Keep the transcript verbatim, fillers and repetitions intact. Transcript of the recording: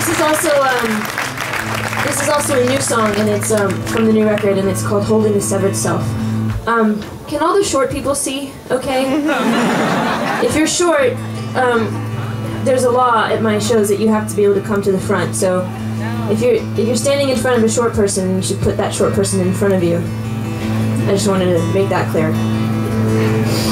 This is also um, this is also a new song, and it's um, from the new record, and it's called "Holding the Severed Self." Um, can all the short people see? Okay. If you're short, um, there's a law at my shows that you have to be able to come to the front. So if you're if you're standing in front of a short person, you should put that short person in front of you. I just wanted to make that clear.